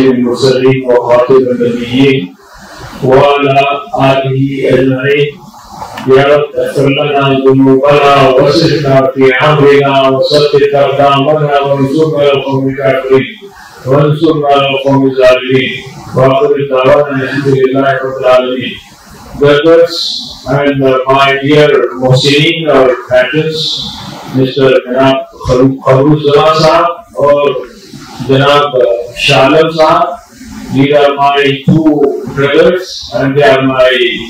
المرسلين وخاتم النبيين وعلى آله أجمعين. يا رب اغفر لنا ذنوبنا ووسعنا في أمرنا وثبت أقدامنا وانصرنا على القوم الكافرين وانصرنا على القوم الظالمين وآخر دعوانا الحمد لله رب العالمين. Brothers and my dear Mohsinin or patrons, Mr. Janab Kharuzullah Sahab or Janab Shalom Sahab, these are my two brothers and they are my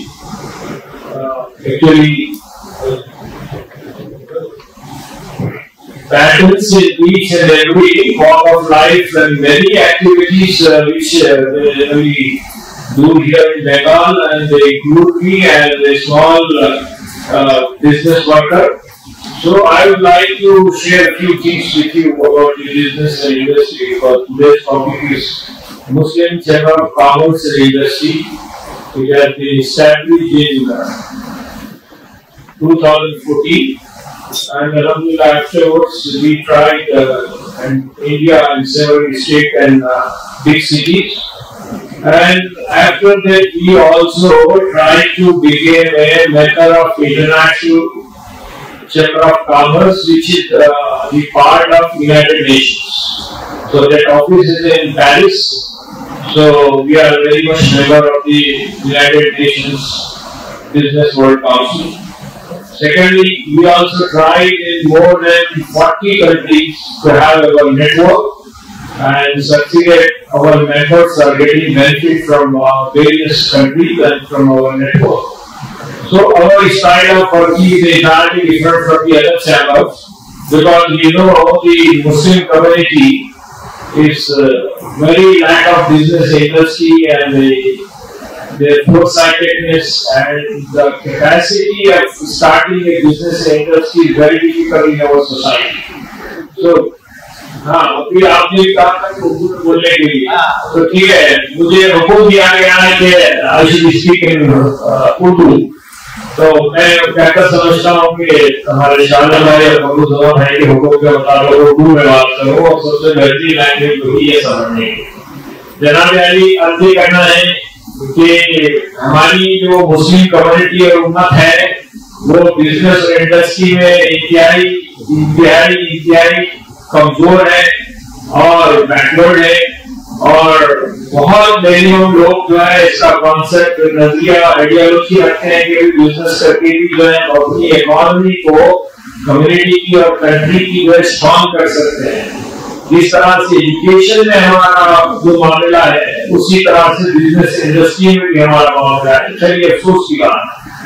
actually patrons in each and every walk of life and many activities which we do here in Bengal, and they include me as a small business worker. So I would like to share a few things with you about the business and industry, because today's topic is Muslim Chamber of Commerce and Industry, which has been established in 2014, and alhamdulillah afterwards we tried in India and several states and big cities. And after that, we also tried to begin a matter of international Chamber of Commerce, which is the part of United Nations. So that office is in Paris. So we are very much member of the United Nations Business World Council. Secondly, we also tried in more than 40 countries to have our network and succeeded. Our members are getting benefit from various countries and from our network. So our style of working is entirely different from the other chambers, because you know the Muslim community is very lack of business industry, and their foresightedness and the capacity of starting a business industry is very difficult in our society. So हाँ, फिर आपने कहा था उर्दू बोलने के लिए, तो ठीक है, मुझे हुक्म दिया गया है कि I should speak in Urdu, तो मैं कहकर समझता हूँ कि हमारे शानदार भाई और कबूल भाई के हुक्म के मुताबिक उर्दू में बात करूँ, और सबसे बेहतरीन लैंग्वेज वही है समझने की। जनाब अली अर्जी करना है कि हमारी जो मुस्लिम कम्युनिटी और उम्मत है वो बिजनेस और इंडस्ट्री में इंतहाई कमजोर है और बैकवर्ड है, और बहुत मिनिमम लोग जो है इसका कॉन्सेप्ट नजरिया आइडियोलॉजी रखते हैं कि बिजनेस करके भी जो है अपनी इकोनॉमी को कम्युनिटी की और कंट्री की जो है स्ट्रॉन्ग कर सकते हैं। जिस तरह से एजुकेशन में हमारा जो मामला है उसी तरह से बिजनेस इंडस्ट्री में भी हमारा मामला है। चलिए अफसोस की बात,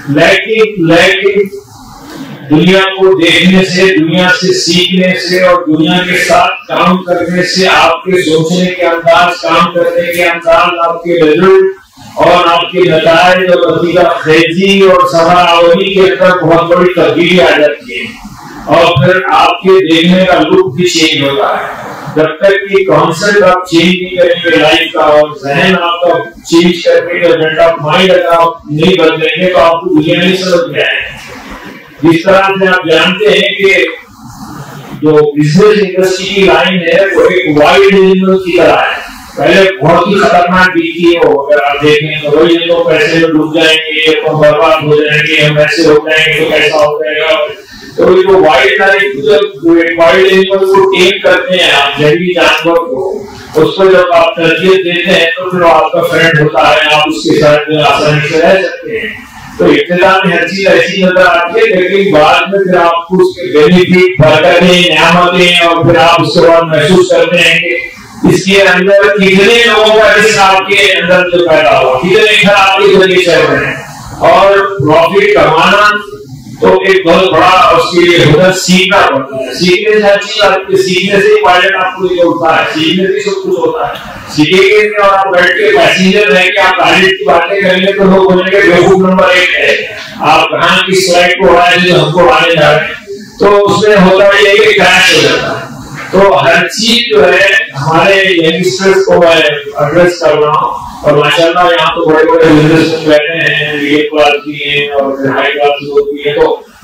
लेकिन दुनिया को देखने से, दुनिया से सीखने से और दुनिया के साथ काम करने से आपके सोचने के अंदाज, काम करने के अंदाज, आपके रिजल्ट और आपके नताइज और नतीजा खेजी और समावरी के अंदर बहुत बड़ी तब्दीली आ जाती है, और फिर आपके देखने का लुक भी चेंज होता है। जब तक कि कॉन्सेप्ट आप चेंज नहीं करेंगे लाइफ का, और जहन आपका चेंज करके मेंट ऑफ माइंड अगर आप नहीं बदलेंगे तो आपको दुनिया नहीं समझ में आएगी। जिस तरह से आप जानते हैं कि जो बिजनेस इंडस्ट्री की लाइन है वो एक वाइड एनिमल की तरह है। पहले बहुत ही खतरनाक दिखती है वो, अगर आप देखें तो वही तो पैसे में डूब जाएंगे, तो बर्बाद हो जाएंगे, हम ऐसे हो जाएंगे तो कैसा हो जाएगा। तो ये जो वाइड लाइन, जो एक वाइड एनिमल को टेम करते हैं आप, जंगली जानवर को, उसको जब आप तरबियत देते हैं तो फिर आपका फ्रेंड होता है, आप उसके साथ आसानी से रह सकते हैं। तो इब्तिदा में हर चीज ऐसी नजर आती है, लेकिन बाद में फिर आपको उसके बेनिफिट, बरकतें, नियामतें, और फिर आप उसके बाद महसूस करते हैं कि इसके अंदर कितने लोगों का हिस्सा आपके अंदर जो पैदा हुआ, कितने घर आपके जरिए चल रहे हैं, और प्रॉफिट कमाना तो एक बहुत बड़ा उसके लिए हुनर सीखना पड़ता है। सीखने से हर चीज आपके, सीखने से ही पायलट आपको ये होता है, सीखने से सब कुछ होता है। सीखेंगे और आप बैठ के पैसेंजर रह के आप पायलट की बातें करेंगे तो लोग बोलेंगे बेवकूफ नंबर 1 है, आप कहाँ की फ्लाइट को उड़ाए जो हमको आने जा रहे हैं, तो उसमें होता है ये क्रैश हो जाता है। तो हर चीज जो है हमारे यंगस्टर्स को मैं एड्रेस कर रहा हूँ, और माशाल्लाह यहाँ तो बड़े बड़े बिजनेसमैन बैठे हैं, मिडिल क्लास भी हैं और हाई क्लास लोग भी हैं, तो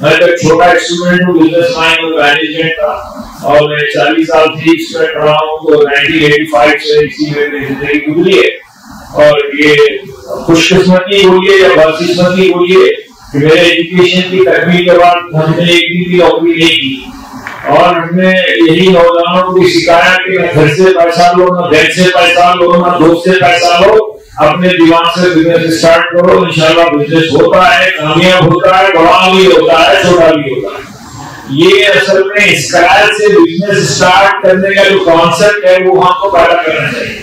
मैं तो छोटा स्टूडेंट हूँ बिजनेस लाइन में मैनेजमेंट का, और मैं 40 साल से इसमें पढ़ा हूँ, तो 1985 से इसी में मेरी जिंदगी गुजरी है। और ये खुशकिस्मती बोलिए या बदकिस्मती बोलिए कि मेरे एजुकेशन की तकमील के बाद हमने एक दिन भी नौकरी नहीं की, और हमने यही नौजवानों को सिखाया कि न घर से पैसा लो, न बैंक से पैसा लो, न दोस्त से पैसा लो, अपने दिमाग से बिजनेस स्टार्ट करो, इंशाल्लाह बिजनेस होता है, कामयाब होता है, बड़ा भी होता है, छोटा भी होता है। ये असल में स्क्रैच से बिजनेस स्टार्ट करने का जो कॉन्सेप्ट है वो हमको पैदा करना चाहिए।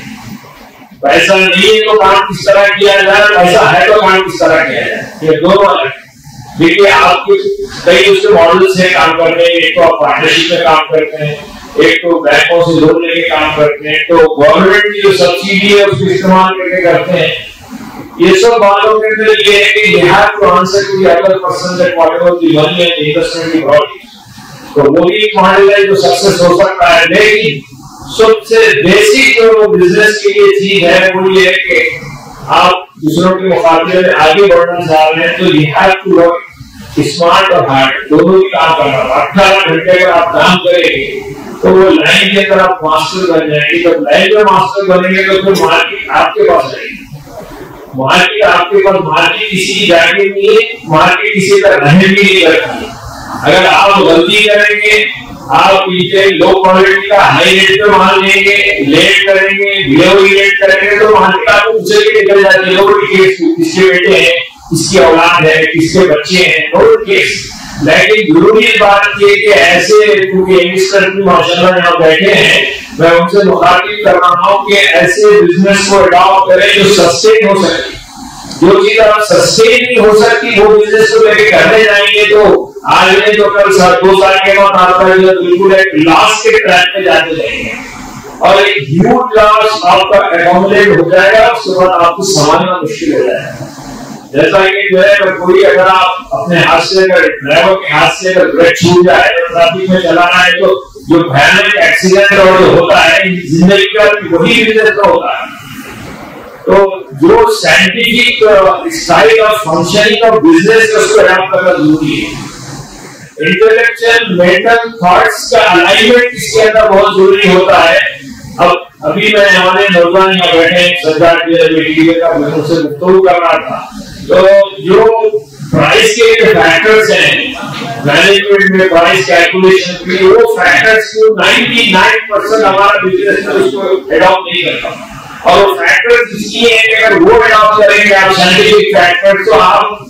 पैसा नहीं है तो काम किस तरह किया जाए, पैसा है तो काम किस तरह किया जाए, ये दोनों है। देखिए आपके कई उसके मॉडल्स हैं काम करने, एक तो आप पार्टनरशिप में काम करते हैं, एक तो बैंकों से लोन लेके काम करते हैं, तो गवर्नमेंट की जो सब्सिडी है उसको इस्तेमाल करके करते हैं। ये सब बातों के अंदर ये है कि you have to answer to the other person that whatever the money and investment you brought, तो वो भी एक मॉडल है जो सक्सेस हो सकता है। लेकिन सबसे बेसिक जो बिजनेस के लिए चीज है वो ये है कि आप दूसरों के मुकाबले में आगे बढ़ना चाह रहे हैं, तो you have to work smart और हार्ड, दोनों ही काम करना। 18 घंटे अगर आप काम करेंगे तो वो लाइन के अंदर आप मास्टर बन जाएंगे। जब लाइन में मास्टर बनेंगे तो फिर मार्केट आपके पास रहेगी, मार्केट आपके पास, मार्केट किसी की जाके नहीं है, मार्केट किसी का रहने भी नहीं करती। अगर आप गलती करेंगे, आप पीछे लो क्वालिटी का हाई रेट पे माल लेंगे, लेट करेंगे, डिलीवरी लेट करेंगे, तो मार्केट आपको पूछे के निकल जाती है किसके बेटे हैं, किसकी औलाद है, किसके बच्चे हैं, नो केस। लेकिन जरूरी बात ये कि ऐसे क्योंकि यंगस्टर भी माशाल्लाह यहाँ बैठे हैं, मैं उनसे मुखातिब कर रहा हूँ कि ऐसे बिजनेस को अडॉप्ट करें जो सस्टेन हो सके। जो चीज आप सस्टेन नहीं हो सकती वो बिजनेस को लेके करने जाएंगे तो आज नहीं तो कल 2 साल के बाद आपका जो बिल्कुल एक लॉस के ट्रैक पे जाते जाएंगे, और एक ह्यूज लॉस आपका एकोमोडेट हो जाएगा, उसके बाद आपको संभालना मुश्किल हो जाएगा। जैसा कि जो है कोई अगर आप अपने हाथ से अगर ड्राइवर के हाथ से अगर ब्रेक छूट जाए तो ट्रैफिक में चलाना है, तो जो भयानक एक्सीडेंट और जो होता है जिंदगी का वही बिजनेस का होता है। तो जो scientific style of functioning of business उसको अडॉप्ट करना जरूरी है। इंटेलेक्चुअल मेंटल थॉट्स का अलाइनमेंट इसके अंदर बहुत जरूरी होता है। अब अभी मैं हमारे नौजवान यहाँ बैठे सरकार का उनसे गुफ्तगू कर रहा था, तो जो प्राइस के फैक्टर्स हैं मैनेजमेंट में, प्राइस कैलकुलेशन के वो फैक्टर्स को 99% हमारा बिजनेस में उसको अडॉप्ट नहीं करता। और वो फैक्टर्स इसलिए हैं कि अगर वो अडॉप्ट करेंगे आप साइंटिफिक फैक्टर, तो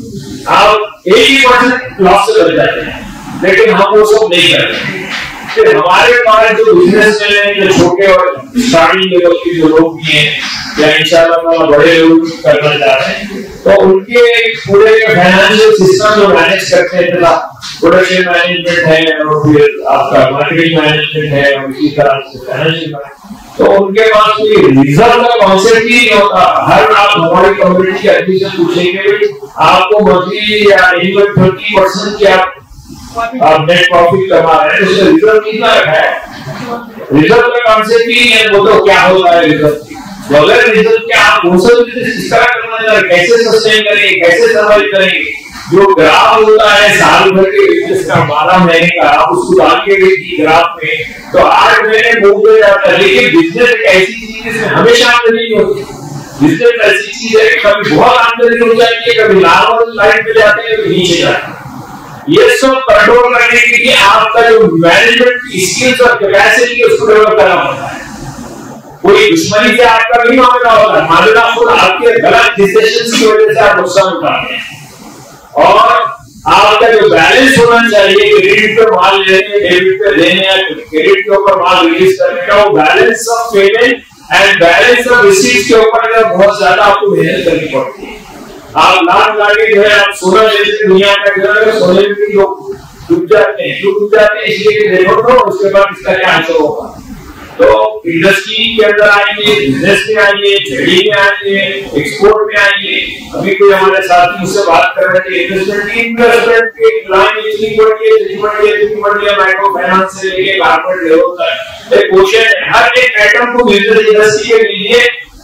आप 80% लॉस से बच जाते हैं, लेकिन हम वो सब नहीं करते। फिर हमारे पास जो बिजनेसमैन हैं, जो छोटे और स्टार्टिंग लेवल के जो लोग भी हैं या इंशाल्लाह बड़े लोग करना चाह रहे हैं, तो उनके पूरे फाइनेंशियल सिस्टम जो मैनेज करते हैं, प्रोडक्शन मैनेजमेंट है और फिर आपका मार्केटिंग मैनेजमेंट है और इसी तरह से फाइनेंशियल, तो उनके पास कोई रिजर्व का कॉन्सेप्ट ही नहीं होता। हर आप हमारी कम्युनिटी के आदमी से पूछेंगे आपको मंथली या एनुअल 30% की आप नेट प्रॉफिट कमा रहे हैं, उससे रिजर्व कितना रखा है? रिजर्व का कॉन्सेप्ट ही नहीं है। वो तो क्या होता है रिजर्व, अगर रिजर्व क्या आप इस तरह करना चाह रहे, कैसे सस्टेन करेंगे, कैसे सर्वाइव करेंगे? जो ग्राफ होता है साल भर के बिजनेस का 12 महीने का, आप उसको डाल के देखिए ग्राफ में, तो 8 महीने मूव हो जाता है। लेकिन बिजनेस एक ऐसी चीज है जिसमें हमेशा आमदनी नहीं होती। बिजनेस ऐसी चीज है कभी बहुत आमदनी हो जाती है, कभी नॉर्मल लाइन पे जाते हैं, कभी नीचे जाते हैं। ये सब कंट्रोल करने के लिए आपका जो मैनेजमेंट की स्किल्स और कैपेसिटी है उसको डेवलप करना होता है। कोई दुश्मनी से आपका नहीं मामला होता है, मामला खुद आपके गलत डिसीजंस की वजह से आप नुकसान उठाते हैं। और आपका जो बैलेंस होना चाहिए, क्रेडिट पे माल लेने, डेबिट पे देने या क्रेडिट के ऊपर माल रिलीज करने का, वो balance of payment and balance of receipts के ऊपर बहुत ज्यादा आपको मेहनत करनी पड़ती है। आप लाख लाके जो है आप सोना लेते दुनिया का जो है सोने में लोग डूब जाते हैं, क्यों डूब जाते हैं? इसलिए देखो तो उसके बाद इसका क्या आंसर होगा। तो इंडस्ट्री के अंदर आएंगे, बिजनेस में आएंगे, ट्रेडिंग में आएंगे, एक्सपोर्ट में आएंगे। अभी कोई हमारे साथी मुझसे बात कर रहे थे इन्वेस्टमेंट के लाइन इतनी बढ़ी है माइक्रो फाइनेंस से लेके कॉर्पोरेट लेवल तक। एक क्वेश्चन है, हर एक आइटम को बिजनेस इंडस्ट्री के लिए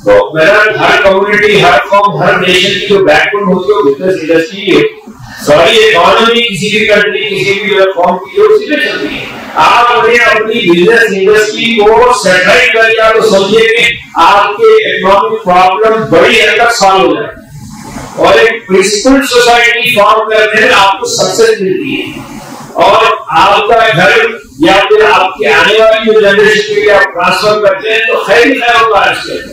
तो मेरा हर कम्युनिटी, हर कॉम, हर नेशन की जो बैकबोन होती है बिजनेस इंडस्ट्री है। सॉरी, इकोनॉमी किसी भी कंट्री, किसी भी कॉम की जो सीधे चलती है। आप अपनी बिजनेस इंडस्ट्री को सेटल कर लिया तो समझिए कि आपके इकोनॉमिक प्रॉब्लम बड़ी हद तक सॉल्व हो जाए और एक पीसफुल सोसाइटी फॉर्म करने में आपको सक्सेस मिलती है और आपका घर या फिर आपकी आने वाली जो जनरेशन के लिए आप ट्रांसफर करते हैं तो खैर ही खैर होगा।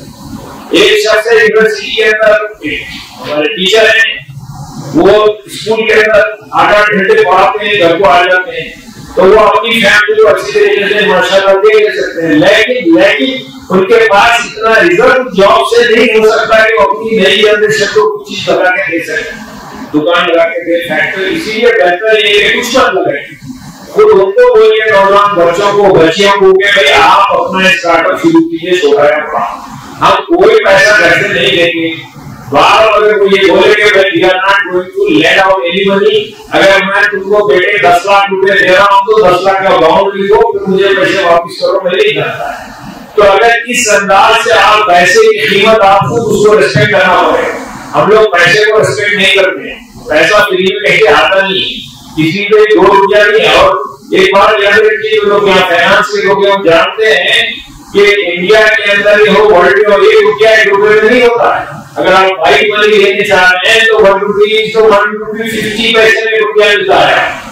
एक शख्स है यूनिवर्सिटी के अंदर, हमारे टीचर हैं, वो स्कूल के अंदर 8-8 घंटे पढ़ाते हैं, घर को आ जाते हैं, तो वो अपनी फैमिली को अच्छी तरीके से माशाल्लाह दे सकते हैं। लेकिन उनके पास इतना रिजर्व जॉब से नहीं हो सकता कि वो अपनी नई जनरेशन को कुछ चीज बना के दे सके, दुकान लगा के दे, फैक्ट्री। इसीलिए बेहतर ये है कुछ मत लगाए, खुद उनको बोलिए, नौजवान बच्चों को, बच्चियों को कि भाई आप अपना स्टार्टअप शुरू कीजिए, छोटा है, हम कोई पैसा घर से नहीं देंगे। बाहर अगर कोई ये बोले कि भाई we are not going to let out any money, अगर मैं तुमको बेटे 10 लाख रुपए दे रहा हूं तो 10 लाख का अमाउंट लिखो, फिर मुझे पैसे वापस करो, मैं नहीं करता है। तो अगर इस अंदाज से आप पैसे की कीमत, आपको उसको रिस्पेक्ट करना पड़ेगा। हम लोग पैसे को रिस्पेक्ट नहीं करते हैं, पैसा फ्री में कहीं आता नहीं, किसी पे 2 रुपया नहीं। और एक बार याद रखिए, जो लोग यहाँ फाइनेंस के लोग जानते हैं कि इंडिया के अंदर ही हो, वर्ल्ड में हो, 1 रुपया 1 रुपये में नहीं होता है। अगर आप व्हाइट मनी लेने चाह रहे हैं तो 1 रुपये तो 1 रुपये 50 पैसे में रुपया मिलता है।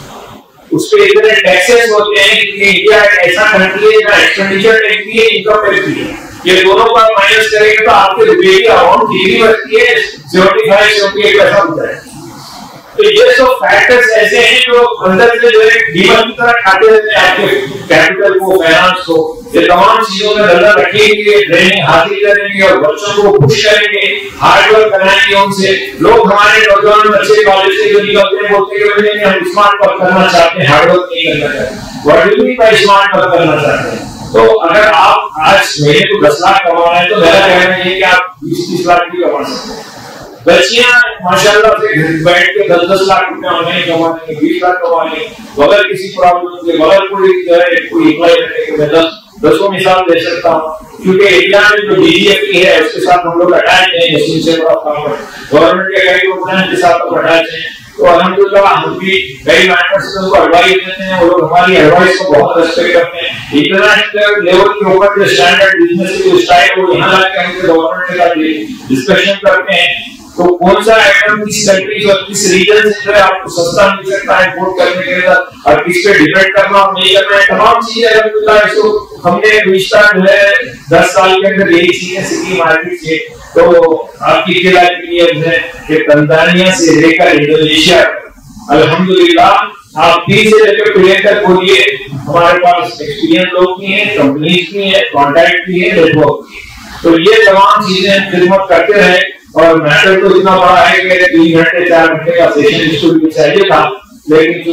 उस पे इतने टैक्सेस होते हैं कि इंडिया एक ऐसा कंट्री है जहाँ एक्सपेंडिचर टैक्स भी है, इनकम टैक्स भी है। ये दोनों का माइनस करेंगे तो आपके रुपये की अमाउंट कितनी बचती है? 75-78 पैसा होता है। तो ये सब फैक्टर्स ऐसे हैं जो अंदर से जो है डीमन की तरह खाते रहते हैं आपके कैपिटल को, फाइनेंस को। ये तमाम चीजों में नजर रखेंगे, ट्रेनिंग हासिल करेंगे और बच्चों को पुश करेंगे, हार्ड वर्क कराएंगे उनसे। लोग हमारे नौजवान अच्छे कॉलेज से जो निकलते हैं बोलते हैं हम स्मार्ट वर्क करना चाहते हैं, हार्ड वर्क नहीं करना चाहते। What do you mean by smart work करना चाहते हैं? तो अगर आप आज महीने को 10 लाख कमा रहे हैं तो मेरा कहना है कि आप 20-30 लाख भी कमा सकते हैं। बच्चियां माशाल्लाह से बैठ के 10-10 लाख रुपया महीने कमा लेंगे, 20 लाख कमा लेंगे बगैर किसी प्रॉब्लम के, बगैर कोई इम्प्लॉय करने के। मैं 10 मिसाल दे सकता हूँ, क्योंकि इंडिया में जो डीजीएफटी है उसके साथ हम लोग अटैच हैं, मशीन से बड़ा काम है, गवर्नमेंट के कई प्रोग्राम के साथ हम अटैच हैं। तो अल्हम्दुलिल्लाह हम भी कई मैटर्स में उनको एडवाइस देते हैं, वो लोग हमारी एडवाइस को बहुत रेस्पेक्ट करते हैं। इंटरनेशनल लेवल के ऊपर जो स्टैंडर्ड बिजनेस की जो स्टाइल है वो यहाँ लाके हम गवर्नमेंट के साथ डिस्कशन करते हैं। तो कौन सा आइटम किस कंट्री और किस रीजन से जो है आपको सस्ता मिल सकता है इंपोर्ट करने के लिए, और किस पे डिपेंड करना और नहीं करना है, तमाम चीजें अल्हम्दुलिल्लाह इसको हमने रिश्ता जो है 10 साल के अंदर यही चीजें सीखी मार्केट से। तो आपकी खिला है कि तंजानिया से लेकर इंडोनेशिया अल्हम्दुलिल्लाह आप 30 से लेकर प्लेयर तक बोलिए, हमारे पास एक्सपीरियंस लोग भी हैं, कंपनीज भी हैं, कॉन्टैक्ट भी है, नेटवर्क भी। तो ये तमाम चीजें खिदमत करते रहे। और मैटर तो इतना बड़ा है कि 3 घंटे 4 घंटे का सेशन स्टूडियो में चाहिए था, लेकिन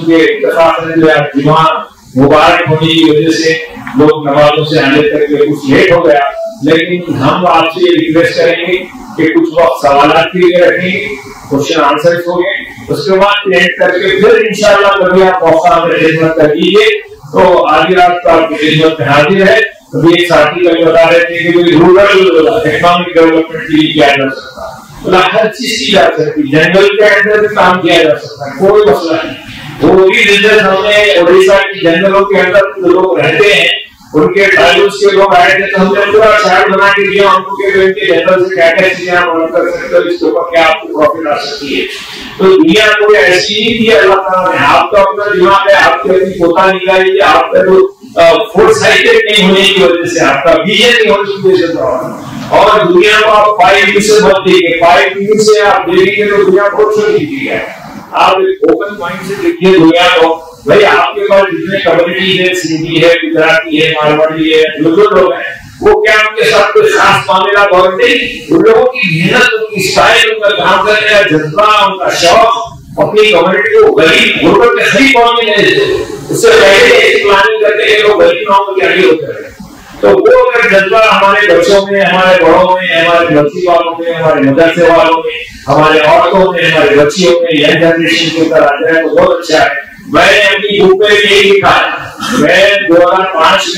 चूंकि मुबारक होने की वजह से लोग नमाजों से आने तक कुछ लेट हो गया। लेकिन हम आपसे ये रिक्वेस्ट करेंगे कि कुछ वक्त सवालात के लिए रखेंगे, क्वेश्चन आंसर होंगे, उसके बाद प्लेट करके फिर इंशाल्लाह कभी आप मौका हमें खिदमत कर दीजिए। तो आधी रात को आपकी खिदमत में हाजिर है। अभी एक साथी कल बता रहे थे कि रूरल इकोनॉमिक डेवलपमेंट के लिए किया जा सकता है, मतलब हर चीज की जा सकती है, जंगल के अंदर भी काम किया जा सकता है, कोई मसला नहीं। वो भी बिजनेस हमने ओडिशा की जंगलों के अंदर जो लोग रहते हैं उनके ट्राइबल्स के लोग आए थे, तो हमने पूरा चार्ट बना के दिया उनको कि उनके जंगल से क्या क्या चीजें आप ऑर्डर कर सकते हो, इसके ऊपर क्या आपको प्रॉफिट आ सकती है। तो दुनिया कोई ऐसी ही थी अल्लाह ताला ने, आपका अपना दिमाग है, आपके अपनी पोता निकालिए, आपका जो फुल साइटेड नहीं होने की वजह से, आपका विजन नहीं होने की वजह से, और दुनिया को आप 5 व्यू से मत देखिए। 5 व्यू से आप देखेंगे तो दुनिया बहुत छोटी चीज है। आप एक ओपन माइंड से देखिए दुनिया को। भाई आपके पास जितने कम्युनिटी है, सिंधी है, गुजराती है, मारवाड़ी है, जो लोग हैं, वो क्या उनके साथ कोई खास मामला गौर नहीं। उन लोगों की मेहनत, उनकी स्टाइल, उनका काम करने का जज्बा, उनका शौक अपनी कम्युनिटी को गरीब गुर्बत के सही पहुंचने नहीं देते। उससे पहले ऐसी प्लानिंग करते हैं लोग गरीब गांव में आगे होते हैं। तो वो अगर जज्बा हमारे बच्चों में, हमारे बड़ों में, हमारे बच्ची वालों में, हमारे मदरसे वालों में, हमारे औरतों में, हमारे बच्चियों में, यंग जनरेशन के ऊपर आ जाए तो बहुत अच्छा है। मैंने अपनी बुक में यही लिखा है। मैं 2005 में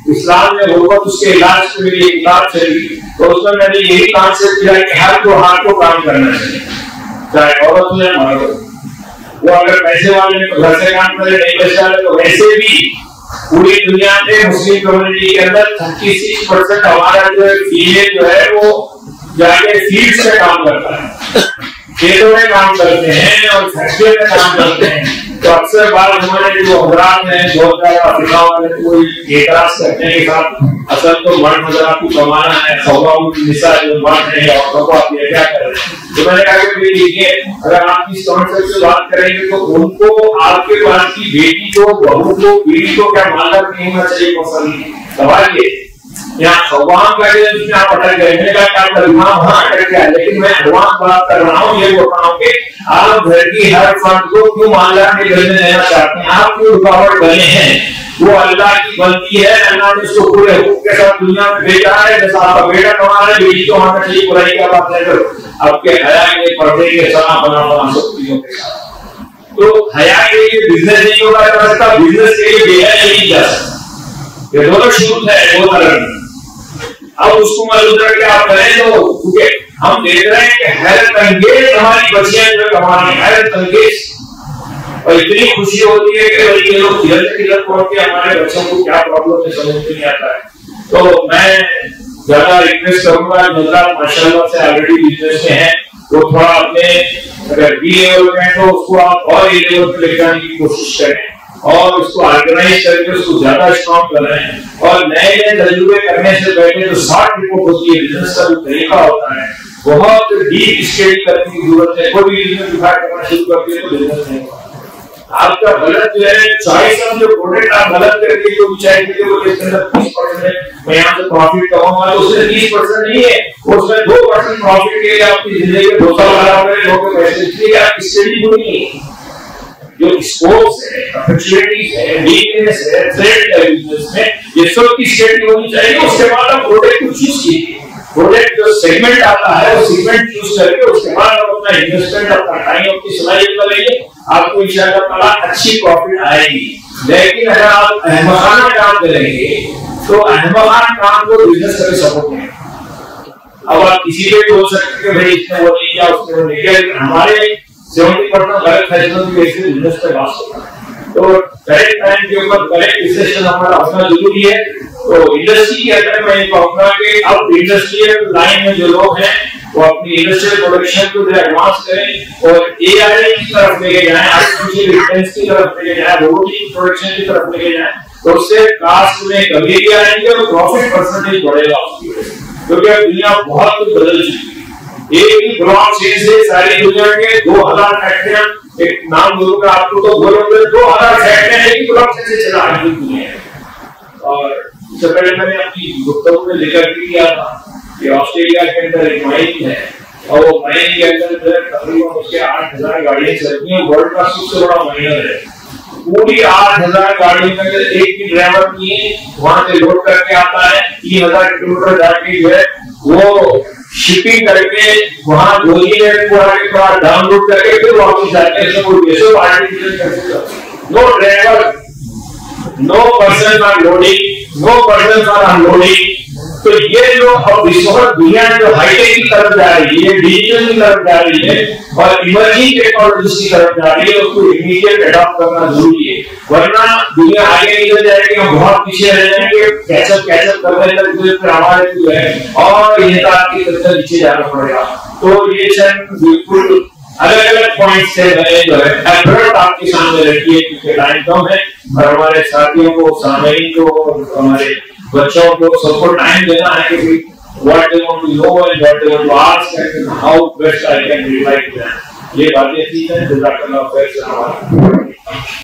इस्लाम में गुर्बत उसके इलाज के लिए किताब चली, तो उसमें मैंने यही कॉन्सेप्ट किया कि हर त्योहार को काम करना चाहिए, चाहे औरत हो या मर्द हो। वो अगर पैसे वाले ने तो घर से काम करे, नहीं पैसे वाले तो वैसे भी पूरी दुनिया में मुस्लिम कम्युनिटी के अंदर 36% हमारा जो फीमेल जो है वो जाके फील्ड से काम करता है, खेतों में काम करते हैं और फैक्ट्री में काम करते हैं। तो अक्सर बार हमारे जो हजरात हैं बहुत ज्यादा अफ्रीका वाले कोई एतराज करते हैं कि साहब असल तो मर्द हजरात को कमाना है, निसा जो मर्द है औरतों को आप ये क्या कर रहे हैं। तो मैंने कहा कि देखिए अगर आप इस कॉन्सेप्ट से बात करेंगे तो उनको आपके पास की बेटी को, बहू को, बीवी को क्या मानकर नहीं होना चाहिए पसंद सवाल ये। यहाँ खवाम का जो आप अटक गए, मैंने कहा क्या तर्जुमा वहां अटक गया, लेकिन मैं खवाम बात कर रहा हूँ, ये बोल रहा हूँ कि आप घर की हर फर्द को क्यों मानला के घर में रहना चाहते हैं, आप क्यों रुकावट बने हैं। वो अल्लाह की बंदी है, अल्लाह ने उसको पूरे हुक्म के साथ दुनिया में भेजा है। जैसा आपका बेटा कमा रहा है, बेटी को आना चाहिए, बुराई का बात है। आपके हया के पर्दे के साथ बना सकती के साथ, तो हया के लिए बिजनेस नहीं होगा जा सकता, बिजनेस के लिए बेहया नहीं जा सकता। ये दोनों शुरू है दो तरह। अब उसको मालूम करके आप करें तो क्योंकि हम देख रहे हैं कि हैरत अंगेज हमारी बच्चियां जो कमा रही है, हैरत अंगेज, और इतनी खुशी होती है कि ये लोग किधर पहुंच के हमारे बच्चों को क्या प्रॉब्लम है समझ में नहीं आता है। तो मैं ज्यादा रिक्वेस्ट करूंगा, मतलब माशाल्लाह से ऑलरेडी बिजनेस में है, तो थोड़ा अपने अगर बी लेवल पे तो उसको आप और ए लेवल पे ले जाने की कोशिश करें और उसको ऑर्गेनाइज करके उसको ज्यादा स्ट्रॉन्ग कर रहे हैं। और नए नए तजुर्बे करने से पहले जो शॉर्ट रिपोर्ट होती है बिजनेस का जो तरीका होता है, बहुत डीप स्टडी करने की जरूरत है। कोई भी बिजनेस डिफाइन करना शुरू करते हैं तो बिजनेस नहीं होगा। आपका गलत जो है चॉइस ऑफ जो प्रोडक्ट आप गलत करके जो विचार करके वो इसके अंदर 30% है, मैं यहाँ से प्रॉफिट कमाऊंगा, तो उससे 30% नहीं है, उसमें 2% प्रॉफिट के लिए आपकी जिंदगी में 2 साल लगा हुए लोगों के पैसे, इसलिए आपकी स्टडी बुरी नहीं है। जो स्कोप्स है, अपॉर्चुनिटीज है, वीकनेस है, थ्रेट है बिजनेस में, ये सब की स्टडी होनी चाहिए। उसके बाद आप प्रोडक्ट को चूज कीजिए, प्रोडक्ट जो सेगमेंट आता है वो सेगमेंट चूज करके उसके बाद आप अपना इन्वेस्टमेंट, अपना टाइम, अपनी सलाहियत लगाइए, आपको इंशाअल्लाह ताला अच्छी प्रॉफिट आएगी। लेकिन अगर आप अहमकाना काम करेंगे तो अहमकाना काम को बिजनेस करके सपोर्ट नहीं। अब आप किसी पे बोल सकते हैं भाई इसने वो नहीं किया, उसने वो नहीं किया, लेकिन हमारे 70% गलत फैसलों की वजह से बिजनेस पे लॉस होता है। तो करेक्ट टाइम के ऊपर करेक्ट डिसीजन हमारा अपना जरूरी है। तो इंडस्ट्री के अंदर मैं कहूंगा कि अब इंडस्ट्रियल लाइन में जो लोग हैं वो अपनी इंडस्ट्रियल प्रोडक्शन को एडवांस करें और एआई की तरफ लेके जाएं, आर्टिफिशियल इंटेलिजेंस की तरफ लेके जाएं, रोबोटिक प्रोडक्शन की तरफ लेके जाएं, तो उससे कास्ट में कमी भी आएंगे और प्रॉफिट परसेंटेज बढ़ेगा उसकी वजह से। क्योंकि अब दुनिया बहुत कुछ बदल चुकी है। एक ही ब्लॉकचेन से सारी दुनिया के 2000 फैक्ट्रियां, एक नाम बोलूंगा आपको तो बोलोगे 2000 फैक्ट्रियां एक ही ब्लॉकचेन से चला रही दुनिया है। और इससे पहले मैंने अपनी गुफ्तगू में जिक्र किया था कि ऑस्ट्रेलिया के अंदर एक माइन है और वो माइन के अंदर तकरीबन उसके 8000 गाड़ियां चलती हैं, वर्ल्ड का सबसे बड़ा माइनर है। पूरी 8000 गाड़ियों में एक भी ड्राइवर नहीं है, वहां से लोड करके आता है, 3000 किलोमीटर जाके जो है वो शिपिंग करके वहां गोली में पूरा डाउनलोड करके फिर वापस जाते हैं। सब artificial intelligence, no driver, no person for loading, no person for unloading. तो ये जो अब इस वक्त दुनिया जो हाईटेक की तरफ जा रही है, डिजिटल की तरफ जा रही है और इमर्जिंग टेक्नोलॉजीज की तरफ जा रही है, उसको इमीडिएट अडॉप्ट करना जरूरी है, वरना दुनिया आगे निकल जाएगी, हम बहुत पीछे रह जाएंगे। कैचअप करने तक हमारे जो है और ये आपकी तरफ नीचे जाना पड़ेगा। तो ये बिल्कुल अलग अलग पॉइंट से मैंने जो है एफर्ट आपके सामने रखी है, क्योंकि टाइम कम है और हमारे साथियों को, सामईन को, हमारे बच्चों को सबको टाइम देना है कि what they want to know and what they want to ask and how best I can reply to them। ये बातें थी, जज़ाकल्लाह खैर।